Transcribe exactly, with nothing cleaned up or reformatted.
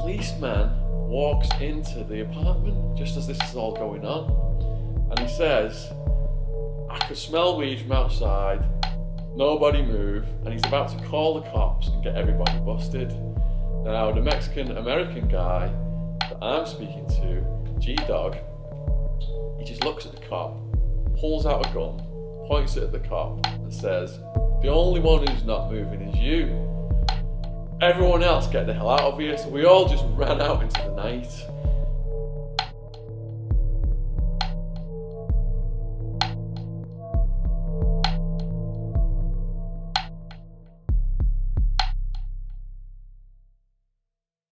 policeman walks into the apartment just as this is all going on, and he says, I could smell weed from outside, nobody move, and he's about to call the cops and get everybody busted. Now the Mexican-American guy that I'm speaking to, G-Dog, he just looks at the cop, pulls out a gun, points it at the cop and says, the only one who's not moving is you. Everyone else get the hell out of here. So we all just ran out into the night.